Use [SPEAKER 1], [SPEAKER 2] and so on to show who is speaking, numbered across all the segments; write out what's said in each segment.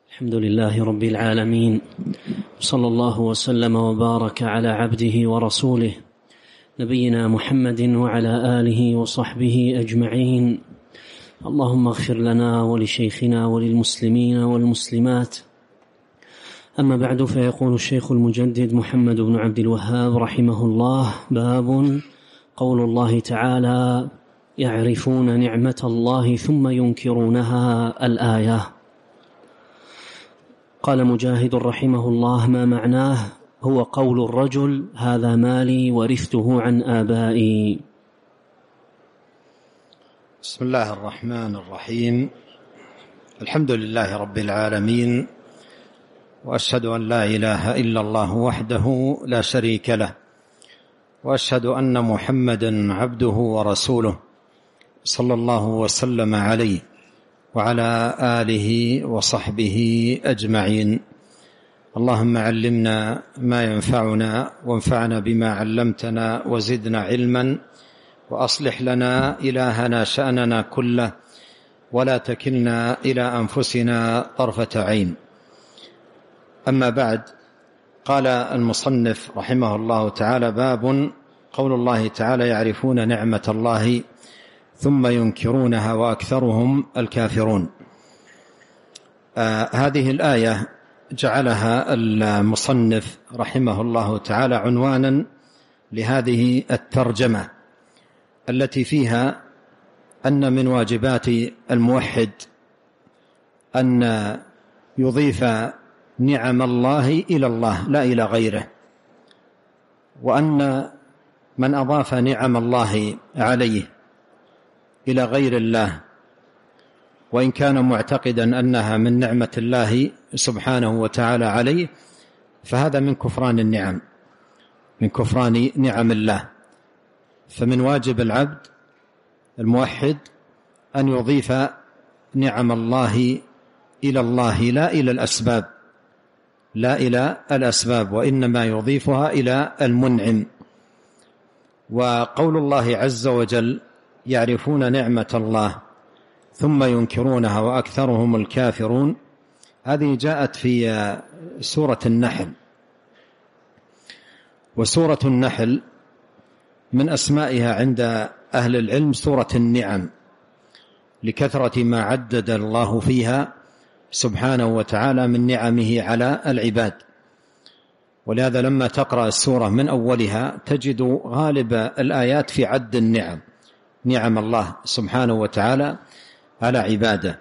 [SPEAKER 1] الحمد لله رب العالمين، صلى الله وسلم وبارك على عبده ورسوله نبينا محمد وعلى آله وصحبه أجمعين. اللهم اغفر لنا ولشيخنا وللمسلمين والمسلمات. أما بعد، فيقول الشيخ المجدد محمد بن عبد الوهاب رحمه الله: باب قول الله تعالى: يعرفون نعمة الله ثم ينكرونها. الآية. قال مجاهد رحمه الله: ما معناه؟ هو قول الرجل: هذا مالي ورثته عن آبائي.
[SPEAKER 2] بسم الله الرحمن الرحيم. الحمد لله رب العالمين، وأشهد أن لا إله إلا الله وحده لا شريك له، وأشهد أن محمدا عبده ورسوله صلى الله وسلم عليه وعلى آله وصحبه أجمعين. اللهم علمنا ما ينفعنا، وانفعنا بما علمتنا، وزدنا علما، وأصلح لنا إلهنا شأننا كله، ولا تكلنا إلى أنفسنا طرفة عين. أما بعد، قال المصنف رحمه الله تعالى: باب قول الله تعالى: يعرفون نعمة الله ثم ينكرونها وأكثرهم الكافرون. هذه الآية جعلها المصنف رحمه الله تعالى عنوانا لهذه الترجمة، التي فيها أن من واجبات الموحد أن يضيف نعم الله إلى الله لا إلى غيره، وأن من أضاف نعم الله عليه إلى غير الله، وإن كان معتقدا أنها من نعمة الله سبحانه وتعالى عليه، فهذا من كفران النعم، من كفران نعم الله. فمن واجب العبد الموحد أن يضيف نعم الله إلى الله لا إلى الأسباب، لا إلى الأسباب، وإنما يضيفها إلى المنعم. وقول الله عز وجل: يعرفون نعمة الله ثم ينكرونها وأكثرهم الكافرون، هذه جاءت في سورة النحل. وسورة النحل من أسمائها عند أهل العلم سورة النعم، لكثرة ما عدد الله فيها سبحانه وتعالى من نعمه على العباد. ولهذا لما تقرأ السورة من أولها تجد غالب الآيات في عد النعم، نعم الله سبحانه وتعالى على عباده.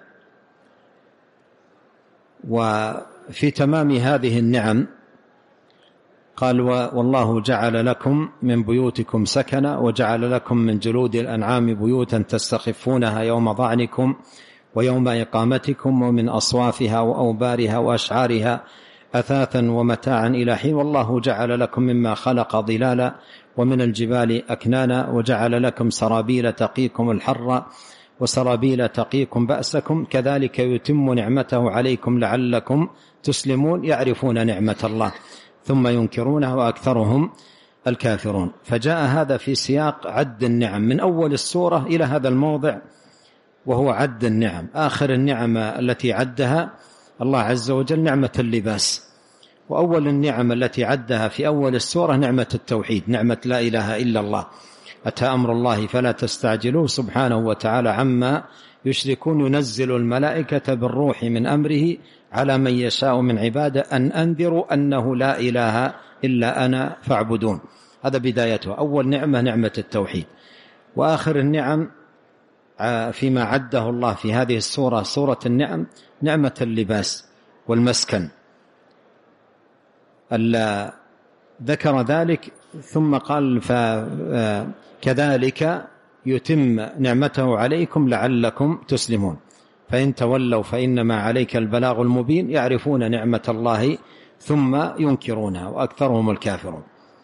[SPEAKER 2] وفي تمام هذه النعم قال: والله جعل لكم من بيوتكم سكنا، وجعل لكم من جلود الأنعام بيوتا تستخفونها يوم ظعنكم ويوم إقامتكم، ومن أصوافها وأوبارها وأشعارها أثاثا ومتاعا إلى حين، والله جعل لكم مما خلق ظلالا ومن الجبال أكنانا، وجعل لكم سرابيل تقيكم الحر وسرابيل تقيكم بأسكم، كذلك يتم نعمته عليكم لعلكم تسلمون. يعرفون نعمة الله ثم ينكرونها وأكثرهم الكافرون. فجاء هذا في سياق عد النعم من أول السورة إلى هذا الموضع، وهو عد النعم. آخر النعم التي عدها الله عز وجل نعمة اللباس، وأول النعم التي عدها في أول السورة نعمة التوحيد، نعمة لا إله إلا الله. أتى أمر الله فلا تستعجلوه سبحانه وتعالى عما يشركون، ينزل الملائكة بالروح من أمره على من يشاء من عباده أن أنذروا أنه لا إله إلا أنا فاعبدون. هذا بدايته، أول نعمة نعمة التوحيد. وآخر النعم فيما عده الله في هذه السورة، سورة النعم، نعمة اللباس والمسكن. ذكر ذلك ثم قال: فكذلك يتم نعمته عليكم لعلكم تسلمون، فإن تولوا فإنما عليك البلاغ المبين. يعرفون نعمة الله ثم ينكرونها وأكثرهم الكافرون.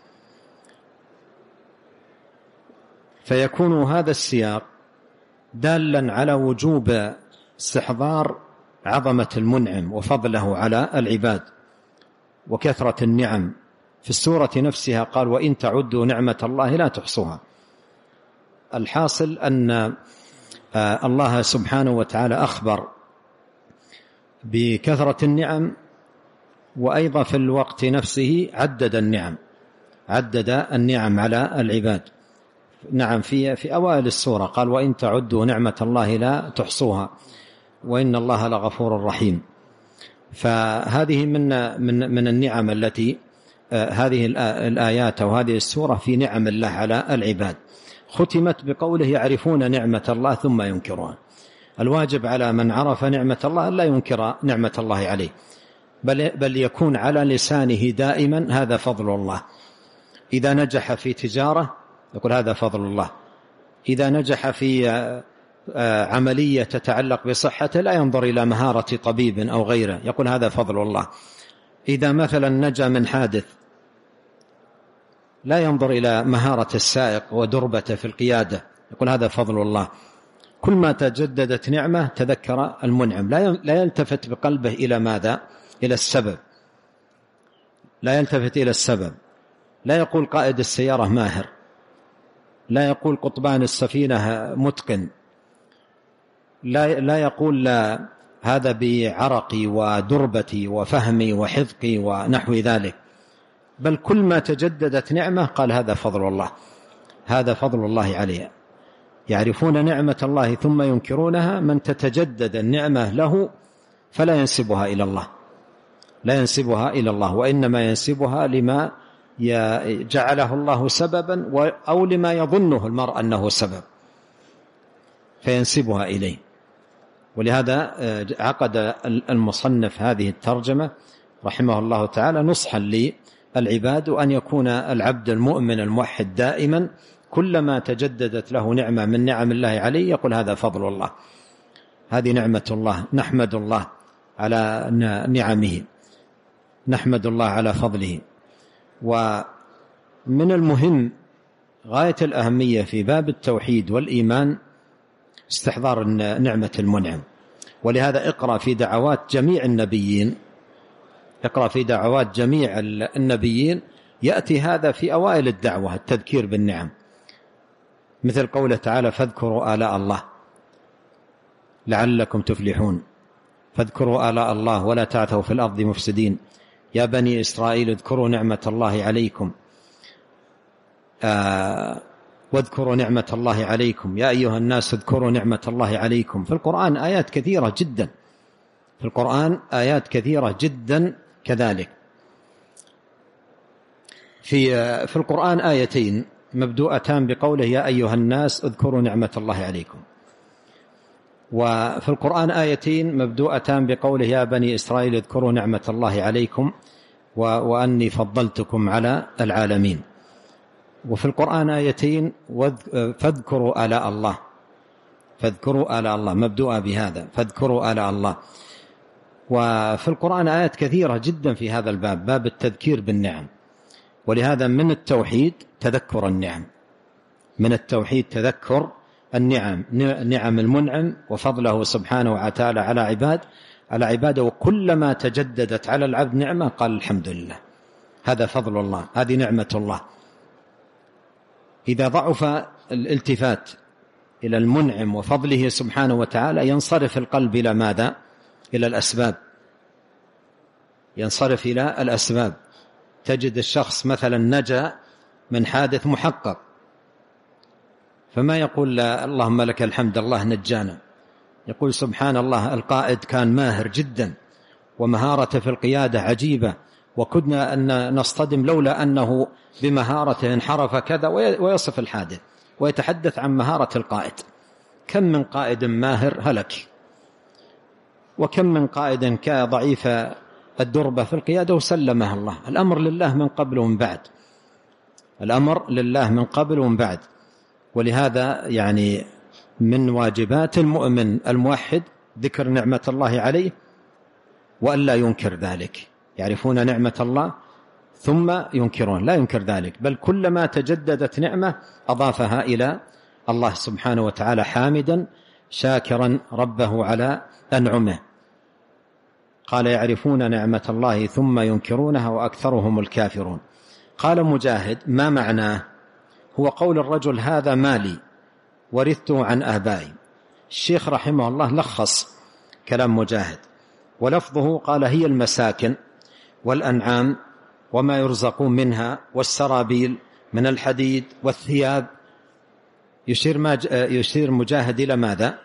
[SPEAKER 2] فيكون هذا السياق دالا على وجوب استحضار عظمة المنعم وفضله على العباد وكثرة النعم. في السورة نفسها قال: وإن تعدوا نعمة الله لا تحصوها. الحاصل أن الله سبحانه وتعالى أخبر بكثرة النعم، وأيضا في الوقت نفسه عدد النعم على العباد. نعم، في أوائل السورة قال: وإن تعدوا نعمة الله لا تحصوها وإن الله لغفور رحيم. فهذه من النعم التي هذه الآيات أو هذه السورة في نعم الله على العباد. ختمت بقوله: يعرفون نعمة الله ثم ينكرون. الواجب على من عرف نعمة الله لا ينكر نعمة الله عليه، بل يكون على لسانه دائما: هذا فضل الله. إذا نجح في تجارة يقول: هذا فضل الله. إذا نجح في عملية تتعلق بصحته لا ينظر إلى مهارة طبيب أو غيره، يقول: هذا فضل الله. إذا مثلا نجا من حادث لا ينظر إلى مهارة السائق ودربته في القيادة، يقول: هذا فضل الله. كل ما تجددت نعمة تذكر المنعم، لا يلتفت بقلبه إلى ماذا؟ إلى السبب، لا يلتفت إلى السبب. لا يقول قائد السيارة ماهر، لا يقول قطبان السفينة متقن، لا يقول لا هذا بعرقي ودربتي وفهمي وحذقي ونحو ذلك، بل كل ما تجددت نعمة قال: هذا فضل الله، هذا فضل الله عليه. يعرفون نعمة الله ثم ينكرونها. من تتجدد النعمة له فلا ينسبها إلى الله، لا ينسبها إلى الله، وإنما ينسبها لما جعله الله سببا أو لما يظنه المرء أنه سبب فينسبها إليه. ولهذا عقد المصنف هذه الترجمة رحمه الله تعالى نصحا للعباد، أن يكون العبد المؤمن الموحد دائما كلما تجددت له نعمة من نعم الله عليه يقول: هذا فضل الله، هذه نعمة الله، نحمد الله على نعمه، نحمد الله على فضله. ومن المهم غاية الأهمية في باب التوحيد والإيمان استحضار نعمة المنعم. ولهذا اقرأ في دعوات جميع النبيين، اقرأ في دعوات جميع النبيين يأتي هذا في أوائل الدعوة، التذكير بالنعم، مثل قوله تعالى: فاذكروا آلاء الله لعلكم تفلحون، فاذكروا آلاء الله ولا تعثوا في الأرض مفسدين، يا بني إسرائيل اذكروا نعمة الله عليكم، واذكروا نعمة الله عليكم، يا أيها الناس اذكروا نعمة الله عليكم. في القرآن آيات كثيرة جدا، في القرآن آيات كثيرة جدا كذلك. في القرآن آيتين مبدوءتان بقوله: يا أيها الناس اذكروا نعمة الله عليكم. وفي القرآن آيتين مبدوءتان بقوله: يا بني إسرائيل اذكروا نعمة الله عليكم وأني فضلتكم على العالمين. وفي القرآن آيتين: فاذكروا آلاء الله، فاذكروا آلاء الله، مبدوءة بهذا، فاذكروا آلاء الله. وفي القرآن آيات كثيرة جدا في هذا الباب، باب التذكير بالنعم. ولهذا من التوحيد تذكر النعم، من التوحيد تذكر النعم، نعم المنعم وفضله سبحانه وتعالى على عباده. وكلما تجددت على العبد نعمة قال: الحمد لله، هذا فضل الله، هذه نعمة الله. إذا ضعف الالتفات إلى المنعم وفضله سبحانه وتعالى ينصرف القلب إلى ماذا؟ إلى الأسباب، ينصرف إلى الأسباب. تجد الشخص مثلا نجا من حادث محقق، فما يقول اللهم لك الحمد الله نجانا، يقول سبحان الله القائد كان ماهر جدا ومهارته في القيادة عجيبة، وكنا أن نصطدم لولا أنه بمهارته انحرف كذا، ويصف الحادث ويتحدث عن مهارة القائد. كم من قائد ماهر هلك، وكم من قائد كان ضعيف الدربة في القيادة وسلمها الله. الأمر لله من قبل ومن بعد، الأمر لله من قبل ومن بعد. ولهذا يعني من واجبات المؤمن الموحد ذكر نعمة الله عليه وأن لا ينكر ذلك. يعرفون نعمة الله ثم ينكرون، لا ينكر ذلك، بل كلما تجددت نعمة أضافها إلى الله سبحانه وتعالى حامدا شاكرا ربه على أنعمه. قال: يعرفون نعمة الله ثم ينكرونها وأكثرهم الكافرون. قال مجاهد: ما معناه؟ هو قول الرجل: هذا مالي ورثته عن آبائي. الشيخ رحمه الله لخص كلام مجاهد ولفظه قال هي المساكن والأنعام وما يرزقون منها والسرابيل من الحديد والثياب. يشير مجاهد إلى ماذا؟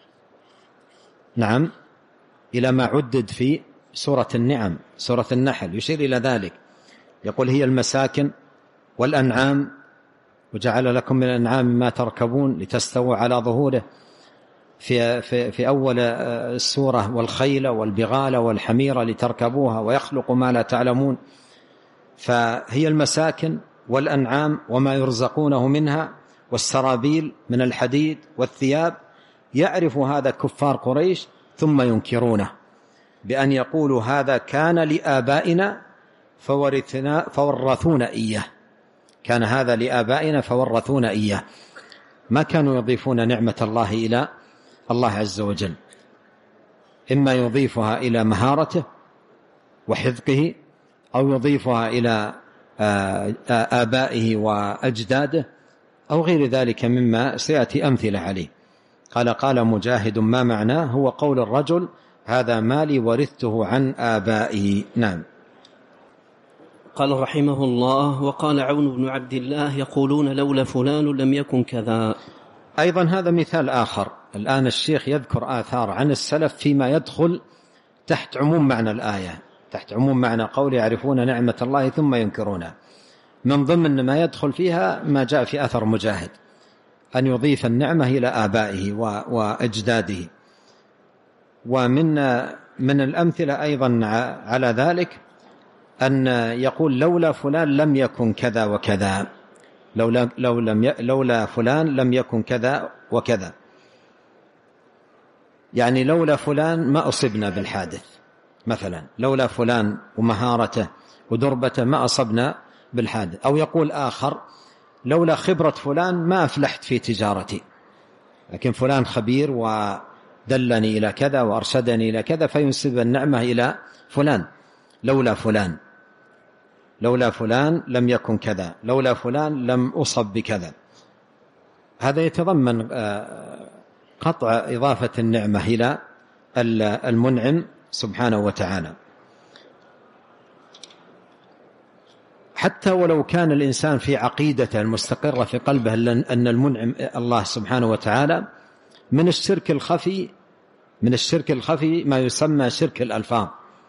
[SPEAKER 2] نعم، إلى ما عدد في سورة النعم، سورة النحل، يشير إلى ذلك. يقول هي المساكن والأنعام وجعل لكم من الأنعام ما تركبون لتستووا على ظهوره في أول السورة، والخيل والبغال والحمير لتركبوها ويخلق ما لا تعلمون. فهي المساكن والأنعام وما يرزقونه منها والسرابيل من الحديد والثياب. يعرف هذا كفار قريش ثم ينكرونه بأن يقولوا هذا كان لآبائنا فورثونا إياه، كان هذا لآبائنا فورثونا إياه. ما كانوا يضيفون نعمة الله إلى الله عز وجل، إما يضيفها إلى مهارته وحذقه، أو يضيفها إلى آبائه وأجداده، أو غير ذلك مما سيأتي أمثلة عليه. قال مجاهد ما معناه؟ هو قول الرجل هذا مالي ورثته عن آبائه. نعم.
[SPEAKER 1] قال رحمه الله: وقال عون بن عبد الله: يقولون لولا فلان لم يكن كذا.
[SPEAKER 2] أيضا هذا مثال آخر. الآن الشيخ يذكر آثار عن السلف فيما يدخل تحت عموم معنى الآية، تحت عموم معنى قول يعرفون نعمة الله ثم ينكرونها. من ضمن ما يدخل فيها ما جاء في أثر مجاهد، أن يضيف النعمة إلى آبائه وأجداده. ومن الأمثلة أيضا على ذلك أن يقول لولا فلان لم يكن كذا وكذا، لولا فلان لم يكن كذا وكذا، يعني لولا فلان ما أصبنا بالحادث مثلا، لولا فلان ومهارته ودربته ما أصبنا بالحادث. أو يقول آخر لولا خبرة فلان ما أفلحت في تجارتي، لكن فلان خبير ودلني إلى كذا وأرشدني إلى كذا، فينسب النعمة إلى فلان. لولا فلان لم يكن كذا، لولا فلان لم أصب بكذا. هذا يتضمن قطع إضافة النعمة إلى المنعم سبحانه وتعالى. حتى ولو كان الإنسان في عقيدته المستقرة في قلبه أن المنعم الله سبحانه وتعالى، من الشرك الخفي ما يسمى شرك الألفاظ،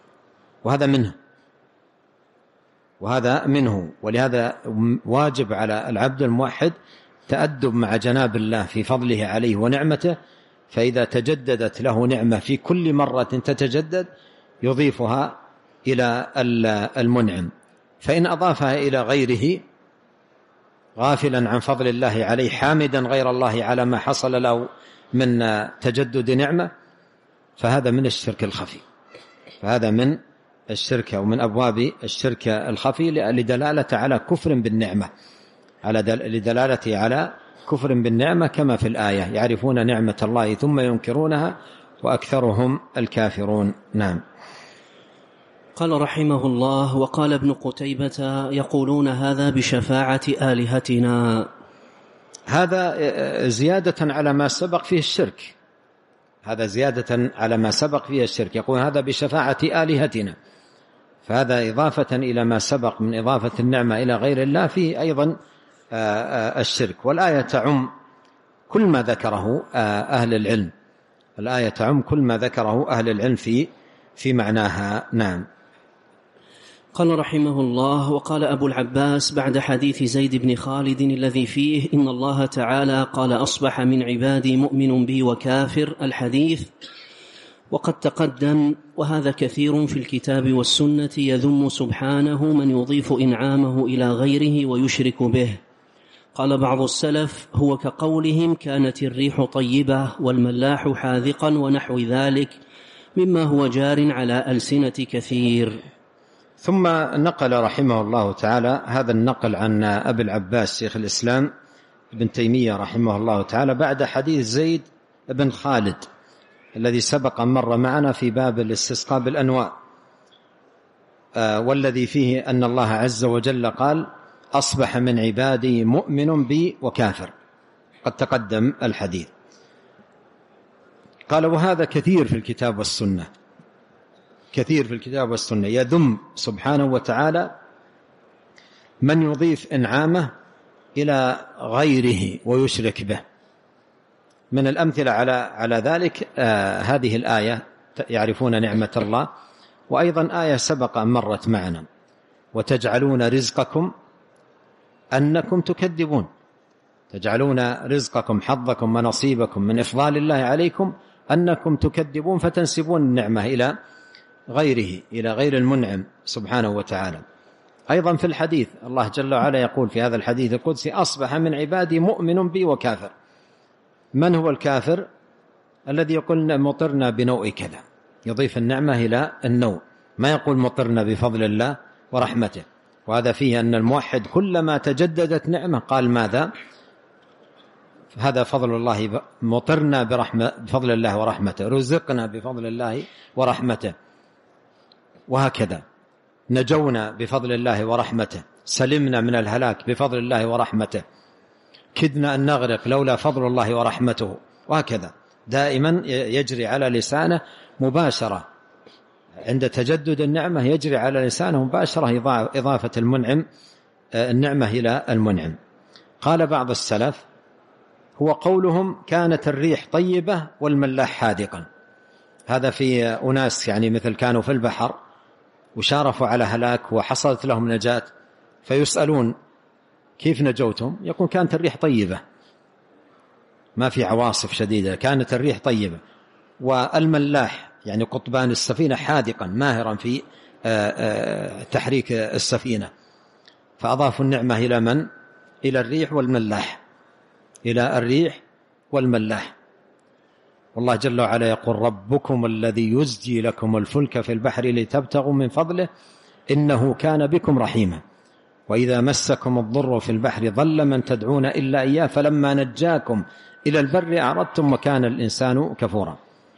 [SPEAKER 2] وهذا منه. ولهذا واجب على العبد الموحد تأدب مع جناب الله في فضله عليه ونعمته، فإذا تجددت له نعمة في كل مرة تتجدد يضيفها إلى المنعم، فإن أضافها إلى غيره غافلا عن فضل الله عليه حامدا غير الله على ما حصل له من تجدد نعمة، فهذا من الشرك الخفي، فهذا من الشرك ومن أبواب الشرك الخفي، لدلالة على كفر بالنعمة، لدلالته على كفر بالنعمة، كما في الآية يعرفون نعمة الله ثم ينكرونها وأكثرهم الكافرون. نعم.
[SPEAKER 1] قال رحمه الله: وقال ابن قتيبة: يقولون هذا بشفاعة آلهتنا.
[SPEAKER 2] هذا زيادة على ما سبق فيه الشرك، هذا زيادة على ما سبق فيه الشرك. يقول هذا بشفاعة آلهتنا، فهذا إضافة إلى ما سبق من إضافة النعمة إلى غير الله فيه أيضا الشرك. والآية تعم كل ما ذكره أهل العلم، الآية تعم كل ما ذكره أهل العلم في معناها. نعم.
[SPEAKER 1] قال رحمه الله: وقال أبو العباس بعد حديث زيد بن خالد الذي فيه إن الله تعالى قال أصبح من عبادي مؤمن بي وكافر، الحديث، وقد تقدم، وهذا كثير في الكتاب والسنة، يذم سبحانه من يضيف إنعامه إلى غيره ويشرك به. قال بعض السلف: هو كقولهم كانت الريح طيبة والملاح حاذقا ونحو ذلك مما هو جار على ألسنة كثير.
[SPEAKER 2] ثم نقل رحمه الله تعالى هذا النقل عن أبي العباس شيخ الإسلام ابن تيمية رحمه الله تعالى بعد حديث زيد بن خالد الذي سبق مر معنا في باب الاستسقاء بالأنواء، والذي فيه أن الله عز وجل قال أصبح من عبادي مؤمن بي وكافر، قد تقدم الحديث. قال وهذا كثير في الكتاب والسنة، كثير في الكتاب والسنة يذم سبحانه وتعالى من يضيف إنعامه إلى غيره ويشرك به. من الأمثلة على ذلك هذه الآية يعرفون نعمة الله، وأيضا آية سبق أن مرت معنا: وتجعلون رزقكم أنكم تكذبون. تجعلون رزقكم حظكم ونصيبكم من إفضال الله عليكم أنكم تكذبون، فتنسبون النعمة إلى غيره، إلى غير المنعم سبحانه وتعالى. أيضا في الحديث الله جل وعلا يقول في هذا الحديث القدسي: أصبح من عبادي مؤمن بي وكافر. من هو الكافر؟ الذي يقول مطرنا بنوء كذا، يضيف النعمة إلى النوء، ما يقول مطرنا بفضل الله ورحمته. وهذا فيه أن الموحد كلما تجددت نعمة قال ماذا؟ هذا فضل الله، مطرنا بفضل الله ورحمته، رزقنا بفضل الله ورحمته، وهكذا نجونا بفضل الله ورحمته، سلمنا من الهلاك بفضل الله ورحمته، كدنا أن نغرق لولا فضل الله ورحمته، وهكذا دائما يجري على لسانه مباشرة عند تجدد النعمة، يجري على لسانه مباشرة إضافة المنعم النعمة إلى المنعم. قال بعض السلف: هو قولهم كانت الريح طيبة والملاح حادقا. هذا في أناس يعني مثل كانوا في البحر وشارفوا على هلاك وحصلت لهم نجاة، فيسألون كيف نجوتم؟ يقول كانت الريح طيبة، ما في عواصف شديدة، كانت الريح طيبة. والملاح يعني قطبان السفينة حادقا ماهرا في تحريك السفينة، فأضافوا النعمة إلى من؟ إلى الريح والملاح، إلى الريح والملاح. والله جل وعلا يقول: ربكم الذي يزجي لكم الفلك في البحر لتبتغوا من فضله إنه كان بكم رحيما وإذا مسكم الضر في البحر ضل من تدعون إلا إياه فلما نجاكم إلى البر أعرضتم وكان الإنسان كفورا.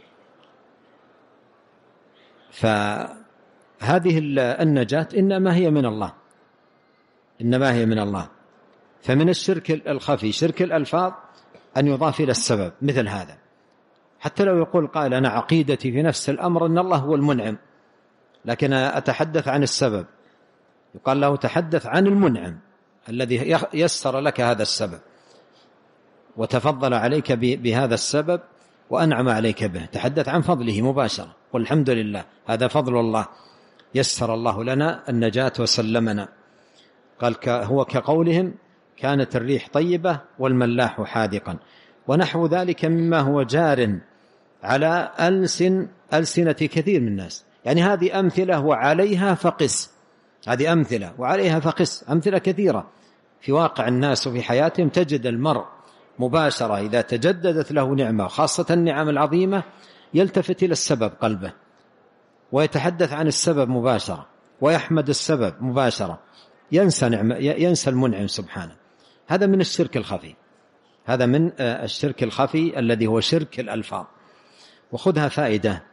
[SPEAKER 2] فهذه النجاة إنما هي من الله، إنما هي من الله. فمن الشرك الخفي شرك الألفاظ أن يضاف إلى السبب مثل هذا، حتى لو يقول قائل: أنا عقيدتي في نفس الأمر أن الله هو المنعم، لكن أتحدث عن السبب، يقال له: تحدث عن المنعم الذي يسر لك هذا السبب وتفضل عليك بهذا السبب وأنعم عليك به، تحدث عن فضله مباشرة، والحمد لله هذا فضل الله، يسر الله لنا النجاة وسلمنا. قال: هو كقولهم كانت الريح طيبة والملاح حادقا، ونحو ذلك مما هو جار على ألسنة كثير من الناس. يعني هذه أمثلة وعليها فقس، هذه أمثلة وعليها فقس، أمثلة كثيرة في واقع الناس وفي حياتهم. تجد المرء مباشرة إذا تجددت له نعمة، خاصة النعم العظيمة، يلتفت إلى السبب قلبه ويتحدث عن السبب مباشرة ويحمد السبب مباشرة، ينسى المنعم سبحانه. هذا من الشرك الخفي، هذا من الشرك الخفي الذي هو شرك الألفاظ. وخذها فائدة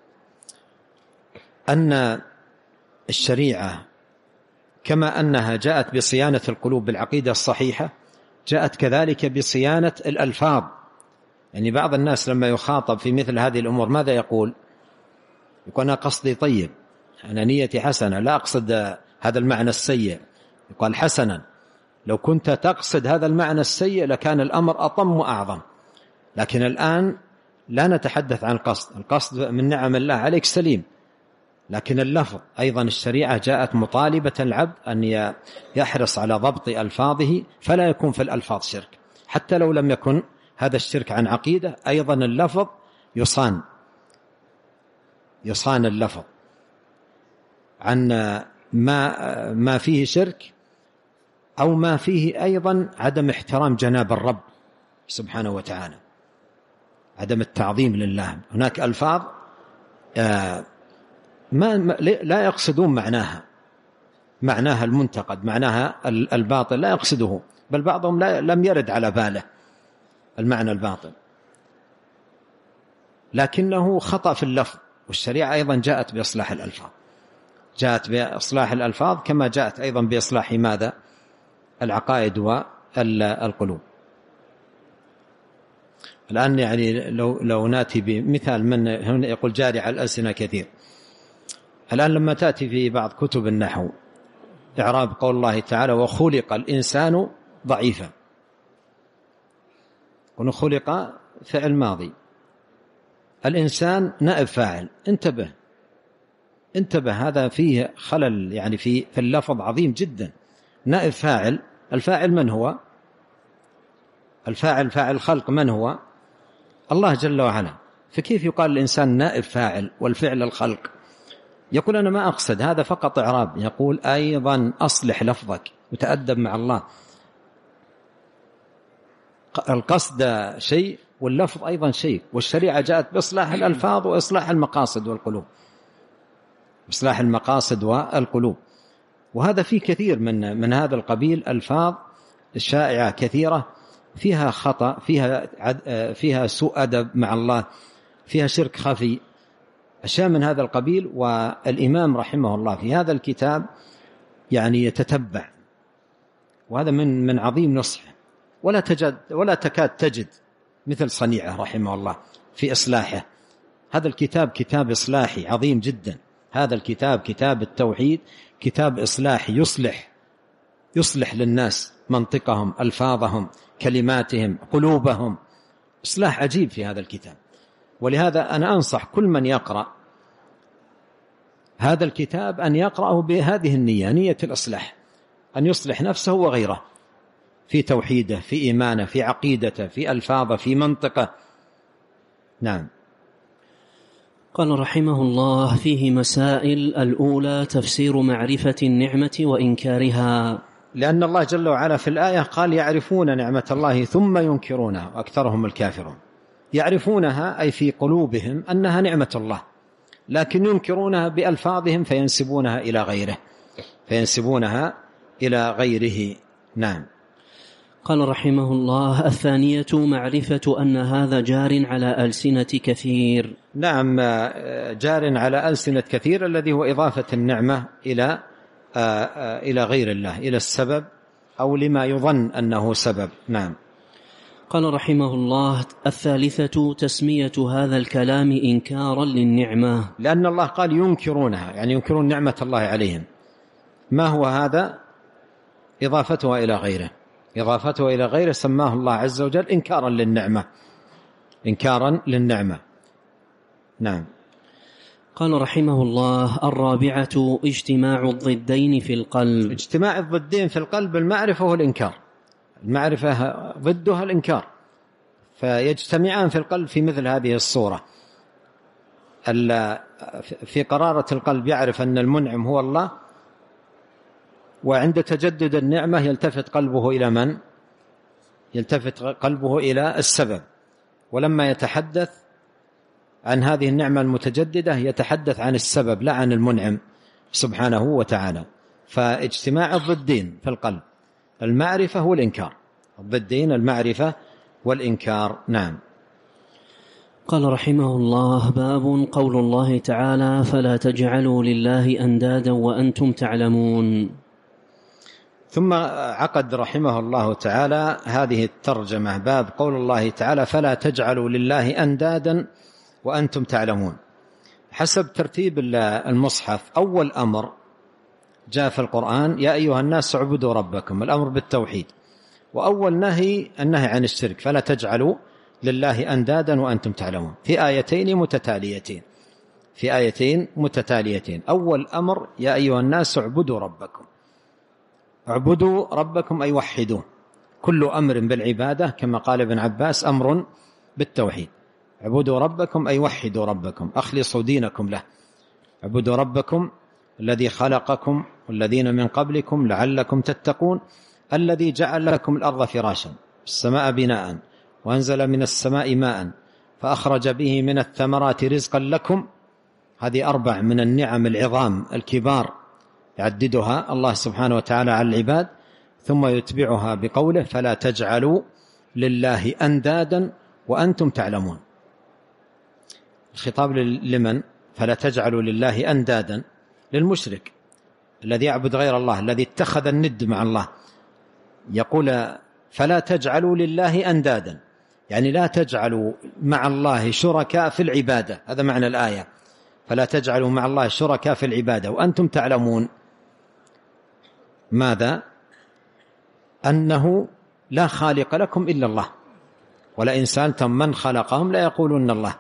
[SPEAKER 2] أن الشريعة كما أنها جاءت بصيانة القلوب بالعقيدة الصحيحة، جاءت كذلك بصيانة الألفاظ. يعني بعض الناس لما يخاطب في مثل هذه الأمور ماذا يقول؟ يقول: أنا قصدي طيب، أنا نيتي حسنة، لا أقصد هذا المعنى السيء. يقال: حسنا، لو كنت تقصد هذا المعنى السيء لكان الأمر أطم وأعظم، لكن الآن لا نتحدث عن القصد، القصد من نعم الله عليك سليم، لكن اللفظ أيضا الشريعة جاءت مطالبة العبد أن يحرص على ضبط ألفاظه، فلا يكون في الألفاظ شرك، حتى لو لم يكن هذا الشرك عن عقيدة. أيضا اللفظ يصان اللفظ عن ما فيه شرك أو ما فيه أيضا عدم احترام جناب الرب سبحانه وتعالى، عدم التعظيم لله. هناك ألفاظ لا يقصدون معناها المنتقد، معناها الباطل لا يقصده، بل بعضهم لم يرد على باله المعنى الباطل، لكنه خطأ في اللفظ. والشريعة أيضا جاءت بإصلاح الألفاظ، جاءت بإصلاح الألفاظ كما جاءت أيضا بإصلاح ماذا؟ العقائد والقلوب. الآن يعني لو ناتي بمثال من هنا يقول جاري على الألسنة كثير، الآن لما تأتي في بعض كتب النحو إعراب قول الله تعالى وخلق الإنسان ضعيفا، خلق فعل ماضي، الإنسان نائب فاعل، انتبه هذا فيه خلل يعني في اللفظ عظيم جدا. نائب فاعل، الفاعل من هو؟ الفاعل فاعل الخلق من هو؟ الله جل وعلا، فكيف يقال الإنسان نائب فاعل والفعل الخلق؟ يقول أنا ما أقصد هذا، فقط إعراب. يقول أيضا أصلح لفظك وتأدب مع الله، القصد شيء واللفظ أيضا شيء، والشريعة جاءت بإصلاح الألفاظ وإصلاح المقاصد والقلوب، إصلاح المقاصد والقلوب. وهذا فيه كثير من هذا القبيل، ألفاظ شائعة كثيرة فيها خطأ، فيها سوء أدب مع الله، فيها شرك خفي، أشياء من هذا القبيل. والإمام رحمه الله في هذا الكتاب يعني يتتبع، وهذا من عظيم نصحه، ولا تكاد تجد مثل صنيعه رحمه الله في إصلاحه. هذا الكتاب كتاب إصلاحي عظيم جدا، هذا الكتاب كتاب التوحيد، كتاب إصلاحي يصلح للناس منطقهم، ألفاظهم، كلماتهم، قلوبهم، إصلاح عجيب في هذا الكتاب. ولهذا أنا أنصح كل من يقرأ هذا الكتاب أن يقرأه بهذه النية، نية الإصلاح، أن يصلح نفسه وغيره في توحيده، في إيمانه، في عقيدته، في ألفاظه، في منطقه. نعم.
[SPEAKER 1] قال رحمه الله فيه مسائل. الأولى تفسير معرفة النعمة وإنكارها،
[SPEAKER 2] لأن الله جل وعلا في الآية قال يعرفون نعمة الله ثم ينكرونها وأكثرهم الكافرون. يعرفونها أي في قلوبهم أنها نعمة الله، لكن ينكرونها بألفاظهم فينسبونها إلى غيره. نعم.
[SPEAKER 1] قال رحمه الله الثانية معرفة أن هذا جار على ألسنة كثير.
[SPEAKER 2] نعم، جار على ألسنة كثير، الذي هو إضافة النعمة إلى غير الله، إلى السبب أو لما يظن أنه سبب. نعم.
[SPEAKER 1] قال رحمه الله الثالثة تسمية هذا الكلام إنكارا للنعمة،
[SPEAKER 2] لأن الله قال ينكرونها، يعني ينكرون نعمة الله عليهم. ما هو هذا؟ إضافتها إلى غيره سماه الله عز وجل إنكارا للنعمة. نعم.
[SPEAKER 1] قال رحمه الله الرابعة اجتماع الضدين في القلب.
[SPEAKER 2] اجتماع الضدين في القلب، المعرفة والإنكار، المعرفة ضدها الإنكار، فيجتمعان في القلب في مثل هذه الصورة. في قرارة القلب يعرف أن المنعم هو الله، وعند تجدد النعمة يلتفت قلبه إلى من؟ يلتفت قلبه إلى السبب، ولما يتحدث عن هذه النعمة المتجددة يتحدث عن السبب لا عن المنعم سبحانه وتعالى. فاجتماع الضدين في القلب، المعرفة والإنكار، الضدين المعرفة والإنكار. نعم.
[SPEAKER 1] قال رحمه الله باب قول الله تعالى فلا تجعلوا لله أندادا وأنتم تعلمون.
[SPEAKER 2] ثم عقد رحمه الله تعالى هذه الترجمة باب قول الله تعالى فلا تجعلوا لله أندادا وأنتم تعلمون. حسب ترتيب المصحف أول أمر جاء في القرآن يا أيها الناس اعبدوا ربكم، الأمر بالتوحيد، وأول نهي النهي عن الشرك، فلا تجعلوا لله أندادا وأنتم تعلمون، في آيتين متتاليتين. أول أمر يا أيها الناس اعبدوا ربكم أي وحدوه، كل أمر بالعبادة كما قال ابن عباس أمر بالتوحيد. اعبدوا ربكم أي وحدوا ربكم، أخلصوا دينكم له. اعبدوا ربكم الذي خلقكم والذين من قبلكم لعلكم تتقون، الذي جعل لكم الأرض فراشا السماء بناء وأنزل من السماء ماء فأخرج به من الثمرات رزقا لكم. هذه 4 من النعم العظام الكبار يعددها الله سبحانه وتعالى على العباد، ثم يتبعها بقوله فلا تجعلوا لله أندادا وأنتم تعلمون. الخطاب لمن؟ فلا تجعلوا لله أندادا، للمشرك الذي يعبد غير الله، الذي اتخذ الند مع الله. يقول فلا تجعلوا لله أندادا، يعني لا تجعلوا مع الله شركاء في العبادة، هذا معنى الآية. فلا تجعلوا مع الله شركاء في العبادة وأنتم تعلمون ماذا؟ أنه لا خالق لكم إلا الله، ولئن سألتم من خلقهم لا يقولون الله.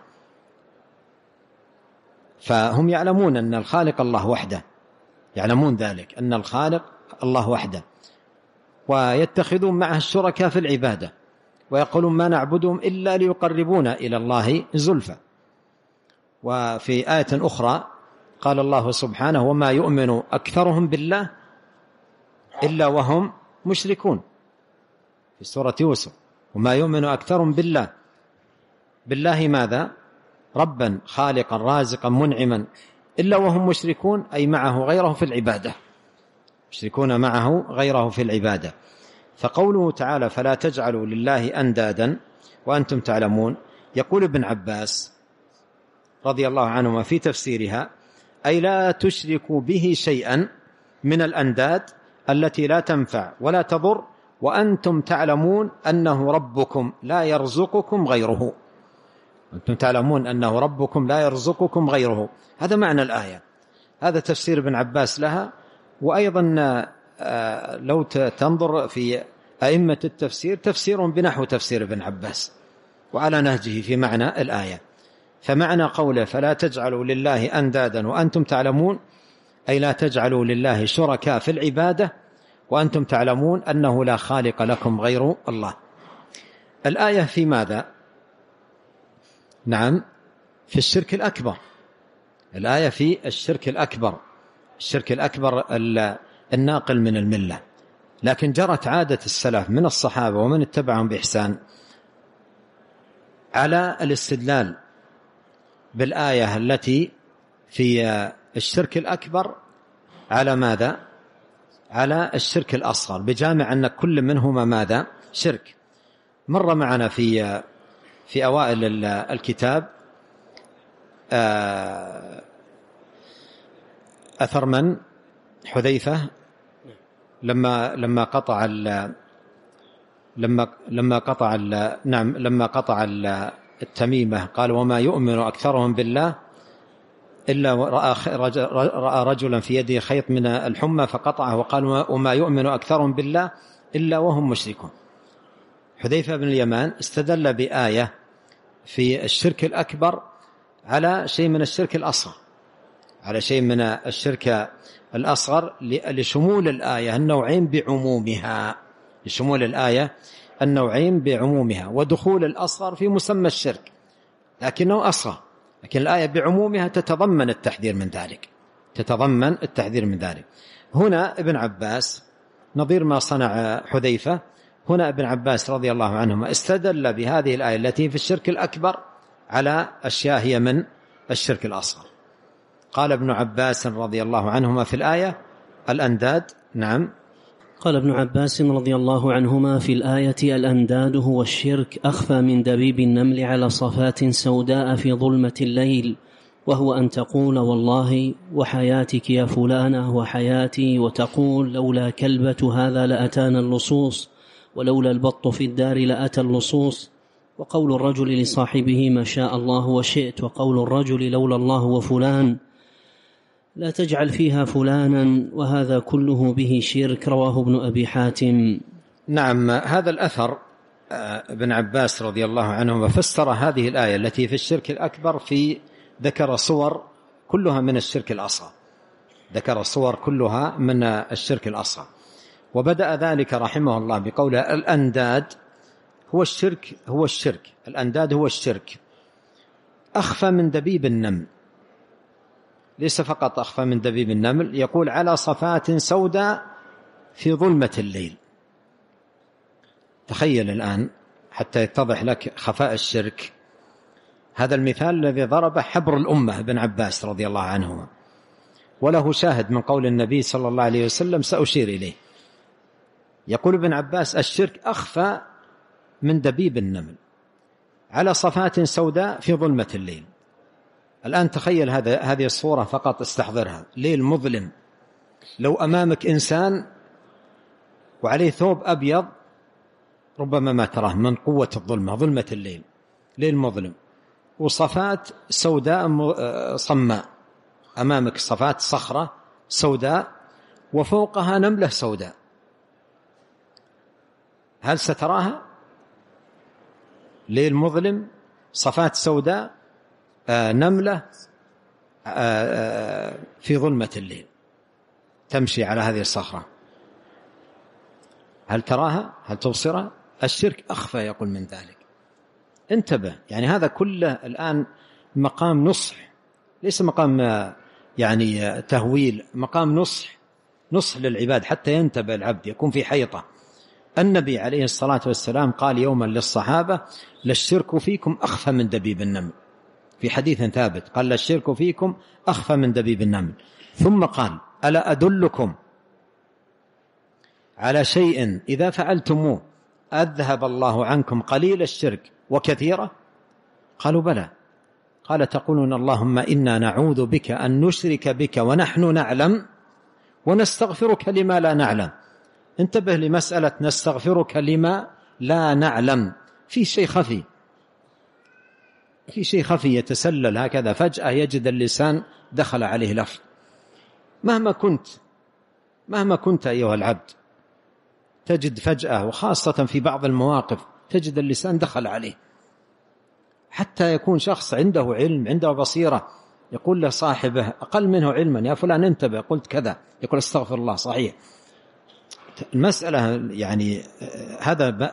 [SPEAKER 2] فهم يعلمون أن الخالق الله وحده، يعلمون ذلك أن الخالق الله وحده، ويتخذون معه الشركاء في العبادة ويقولون ما نعبدهم إلا ليقربونا إلى الله زلفى. وفي آية أخرى قال الله سبحانه وما يؤمن أكثرهم بالله إلا وهم مشركون، في سورة يوسف وما يؤمن أكثرهم بالله ماذا؟ ربا خالقا رازقا منعما إلا وهم مشركون، أي معه غيره في العبادة، يشركون معه غيره في العبادة. فقوله تعالى فلا تجعلوا لله أندادا وأنتم تعلمون، يقول ابن عباس رضي الله عنهما في تفسيرها أي لا تشركوا به شيئا من الأنداد التي لا تنفع ولا تضر وأنتم تعلمون أنه ربكم لا يرزقكم غيره، أنتم تعلمون أنه ربكم لا يرزقكم غيره. هذا معنى الآية، هذا تفسير ابن عباس لها. وأيضا لو تنظر في أئمة التفسير تفسير بنحو تفسير ابن عباس وعلى نهجه في معنى الآية. فمعنى قوله فلا تجعلوا لله أندادا وأنتم تعلمون أي لا تجعلوا لله شركاء في العبادة وأنتم تعلمون أنه لا خالق لكم غير الله. الآية في ماذا؟ نعم في الشرك الأكبر، الآية في الشرك الأكبر، الشرك الأكبر الناقل من الملة. لكن جرت عادة السلف من الصحابة ومن اتبعهم بإحسان على الاستدلال بالآية التي في الشرك الأكبر على ماذا؟ على الشرك الأصغر، بجامع أن كل منهما ماذا؟ شرك. مر معنا في أوائل الكتاب أثر من؟ حذيفة لما قطع التميمة قال وما يؤمن أكثرهم بالله إلا رأى رجلا في يده خيط من الحمى فقطعه وقال وما يؤمن أكثرهم بالله إلا وهم مشركون. حذيفة بن اليمان استدل بآية في الشرك الأكبر على شيء من الشرك الأصغر، على شيء من الشرك الأصغر لشمول الآية النوعين بعمومها، لشمول الآية النوعين بعمومها، ودخول الأصغر في مسمى الشرك لكنه أصغر، لكن الآية بعمومها تتضمن التحذير من ذلك، تتضمن التحذير من ذلك. هنا ابن عباس نظير ما صنع حذيفة، هنا ابن عباس رضي الله عنهما استدل بهذه الآية التي في الشرك الأكبر على أشياء هي من الشرك الأصغر. قال ابن عباس رضي الله عنهما في الآية الأنداد. نعم
[SPEAKER 1] قال ابن عباس رضي الله عنهما في الآية الأنداد هو الشرك أخفى من دبيب النمل على صفات سوداء في ظلمة الليل، وهو أن تقول والله وحياتك يا فلانة وحياتي، وتقول لولا كلبة هذا لأتانا اللصوص، ولولا البط في الدار لأتى اللصوص، وقول الرجل لصاحبه ما شاء الله وشئت، وقول الرجل لولا الله وفلان لا تجعل فيها فلانا، وهذا كله به شرك. رواه ابن أبي حاتم.
[SPEAKER 2] نعم هذا الأثر ابن عباس رضي الله عنه فسر هذه الآية التي في الشرك الأكبر في ذكر صور كلها من الشرك الأصغر، ذكر صور كلها من الشرك الأصغر. وبدأ ذلك رحمه الله بقوله الأنداد هو الشرك، هو الشرك، الأنداد هو الشرك أخفى من دبيب النمل، ليس فقط أخفى من دبيب النمل، يقول على صفات سوداء في ظلمة الليل. تخيل الآن حتى يتضح لك خفاء الشرك، هذا المثال الذي ضربه حبر الأمة ابن عباس رضي الله عنهما، وله شاهد من قول النبي صلى الله عليه وسلم سأشير إليه. يقول ابن عباس الشرك أخفى من دبيب النمل على صفات سوداء في ظلمة الليل. الآن تخيل هذه الصورة فقط، استحضرها، ليل مظلم، لو أمامك إنسان وعليه ثوب أبيض ربما ما تراه من قوة الظلمة، ظلمة الليل، ليل مظلم، وصفات سوداء صماء أمامك صفات صخرة سوداء وفوقها نملة سوداء، هل ستراها؟ ليل مظلم، صفات سوداء، نملة في ظلمة الليل تمشي على هذه الصخرة، هل تراها؟ هل تبصرها؟ الشرك أخفى يقول من ذلك. انتبه، يعني هذا كله الآن مقام نصح، ليس مقام يعني تهويل، مقام نصح للعباد حتى ينتبه العبد، يكون في حيطة. النبي عليه الصلاة والسلام قال يوما للصحابة: للشرك فيكم أخفى من دبيب النمل، في حديث ثابت قال: للشرك فيكم أخفى من دبيب النمل. ثم قال: ألا أدلكم على شيء إذا فعلتموه أذهب الله عنكم قليل الشرك وكثيرة؟ قالوا: بلى. قال: تقولون اللهم إنا نعوذ بك أن نشرك بك ونحن نعلم ونستغفرك لما لا نعلم. انتبه لمسألة نستغفرك لما لا نعلم، في شيء خفي يتسلل هكذا، فجأة يجد اللسان دخل عليه لفظ. مهما كنت أيها العبد تجد فجأة، وخاصة في بعض المواقف تجد اللسان دخل عليه، حتى يكون شخص عنده علم، عنده بصيرة، يقول له صاحبه أقل منه علما: يا فلان انتبه، قلت كذا، يقول: استغفر الله. صحيح، المسألة يعني هذا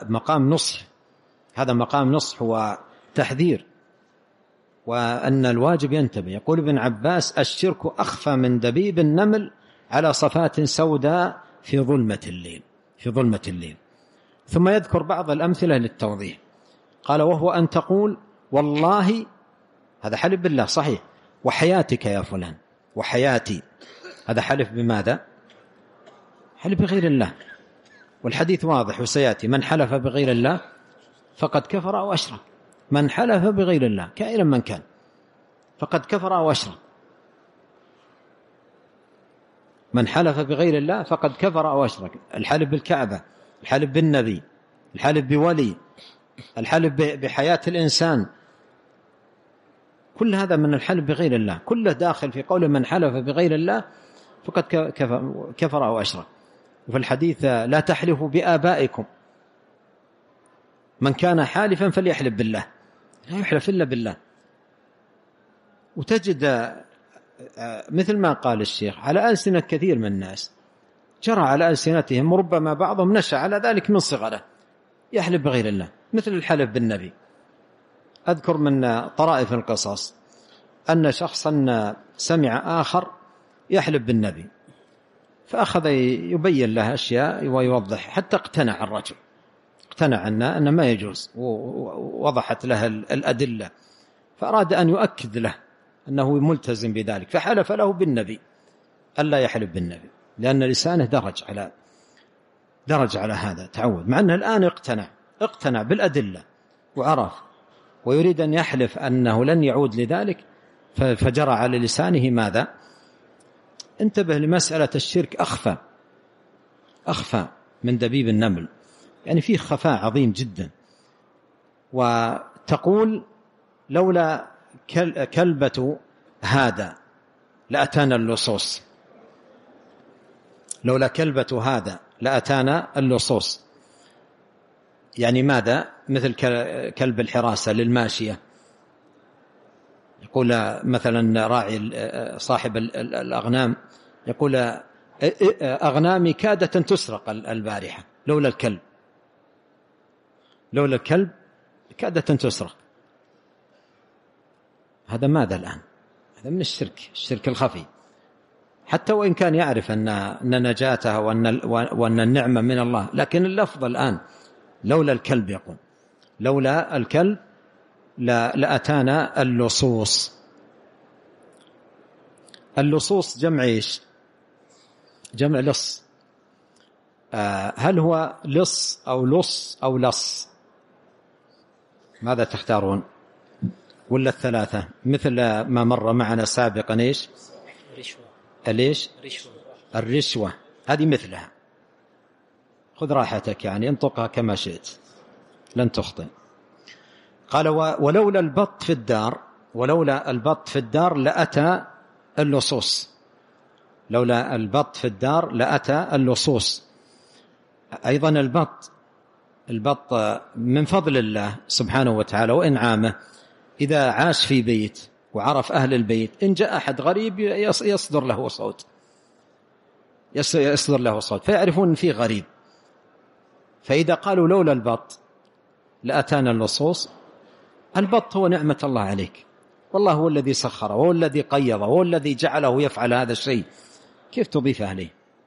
[SPEAKER 2] مقام نصح وتحذير، وأن الواجب ينتبه. يقول ابن عباس: الشرك أخفى من دبيب النمل على صفات سوداء في ظلمة الليل. ثم يذكر بعض الأمثلة للتوضيح. قال: وهو أن تقول والله، هذا حلف بالله صحيح، وحياتك يا فلان، وحياتي، هذا حلف بماذا؟ حلف بغير الله، والحديث واضح وسيأتي: من حلف بغير الله فقد كفر أو أشرك. من حلف بغير الله كائنا من كان فقد كفر أو أشرك. من حلف بغير الله فقد كفر أو أشرك. الحلف بالكعبة، الحلف بالنبي، الحلف بولي، الحلف بحياة الإنسان، كل هذا من الحلف بغير الله، كله داخل في قول من حلف بغير الله فقد كفر أو أشرك. وفي الحديث: لا تحلفوا بآبائكم، من كان فليحلف بالله، لا يحلف إلا بالله. وتجد مثل ما قال الشيخ على ألسنة كثير من الناس، جرى على ألسنتهم، ربما بعضهم نشأ على ذلك من صغره، يحلف بغير الله، مثل الحلف بالنبي. أذكر من طرائف القصص أن شخصا سمع آخر يحلف بالنبي، فأخذ يبين له أشياء ويوضح، حتى اقتنع الرجل، اقتنع أن ما يجوز، ووضحت له الأدلة، فأراد أن يؤكد له أنه ملتزم بذلك، فحلف له بالنبي ألا يحلف بالنبي، لأن لسانه درج على هذا، تعود، مع أنه الآن اقتنع بالأدلة وعرف، ويريد أن يحلف أنه لن يعود لذلك، فجرى على لسانه ماذا؟ انتبه لمسألة الشرك، أخفى من دبيب النمل، يعني فيه خفاء عظيم جدا. وتقول: لولا كلبة هذا لأتانا اللصوص، لولا كلبة هذا لأتانا اللصوص، يعني ماذا؟ مثل كلب الحراسة للماشية، يقول مثلا راعي صاحب الأغنام، يقول: أغنامي كادت أن تسرق البارحة لولا الكلب كادت أن تسرق. هذا ماذا الآن؟ هذا من الشرك الخفي، حتى وإن كان يعرف أن نجاتها وأن النعمة من الله، لكن اللفظ الآن لولا الكلب، يقول لولا الكلب لأتانا اللصوص. اللصوص جمع إيش؟ جمع لص. هل هو لص أو لص أو لص؟ ماذا تختارون؟ ولا الثلاثة مثل ما مر معنا سابقا؟ إيش؟ الرشوة، هذه مثلها، خذ راحتك، يعني انطقها كما شئت لن تخطئ. قال: ولولا البط في الدار لأتى اللصوص، لولا البط في الدار لأتى اللصوص. أيضا البط من فضل الله سبحانه وتعالى وإنعامه، إذا عاش في بيت وعرف أهل البيت، إن جاء أحد غريب يصدر له صوت فيعرفون فيه غريب. فإذا قالوا لولا البط لأتانا اللصوص، البط هو نعمة الله عليك، والله هو الذي سخره، وهو الذي قيضه، وهو الذي جعله يفعل هذا الشيء، كيف تضيف عليه؟